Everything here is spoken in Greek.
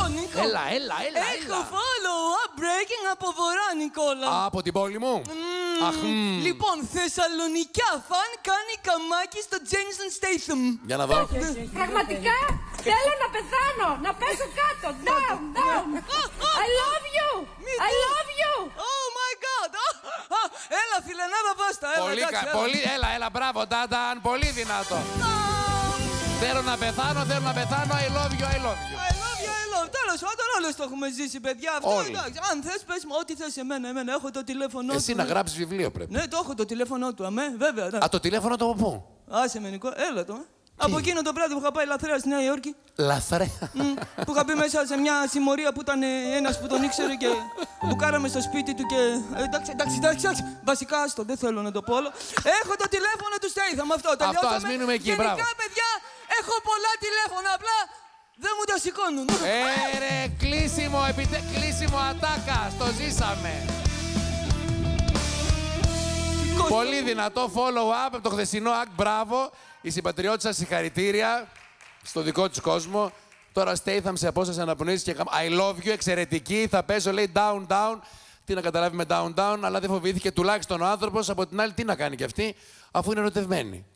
Νίκο. Έλα. Έχω follow-up breaking από Βορρά, Νικόλα. Από την πόλη μου. Λοιπόν, Θεσσαλονικιά φαν κάνει καμάκι στο Jason Statham. Για να δω. Πραγματικά θέλω να πεθάνω, να πέσω κάτω. Down. I love you. I love you. Oh my God. Έλα, φιλενάδα, βάστα. Πολύ, έλα, μπράβο, Τάνταν, πολύ δυνατό. Θέλω να πεθάνω, I love you. Τέλος πάντων, όλες το έχουμε ζήσει, παιδιά. Αυτό εντάξει. Αν θες, πες μου ό,τι θες εμένα. Έχω το τηλέφωνο του. Εσύ να γράψεις βιβλίο πρέπει. Ναι, το έχω το τηλέφωνο του, βέβαια. Α, το τηλέφωνο το από πού? Άσε με, Νικό, έλα το. Από εκείνο το βράδυ που είχα πάει λαθρέα στη Νέα Υόρκη. Λαθρέα. Που είχα μπει μέσα σε μια συμμορία που ήταν ένας που τον ήξερε και που κάραμε στο σπίτι του και. Εντάξει. Βασικά, άστο, δεν θέλω να το πω όλο. Έχω το τηλέφωνο του Statham, αυτό. Αυτό, ας μείνουμε εκεί, μπράβο. Γενικά, παιδιά, έχω πολλά τηλέφωνα, απλά δεν μου τα σηκώνουν. Ρε, κλείσιμο ατάκα, το ζήσαμε. Πολύ δυνατό follow-up από το χθεσινό act, μπράβο. Η συμπατριώτησα, συγχαρητήρια στο δικό της κόσμο. Τώρα Statham σε απόσταση αναπνοής και I love you, εξαιρετική. Θα παίζω, λέει, down. Τι να καταλάβει με down, αλλά δεν φοβήθηκε τουλάχιστον ο άνθρωπος. Από την άλλη, τι να κάνει κι αυτή, αφού είναι ερωτευμένη.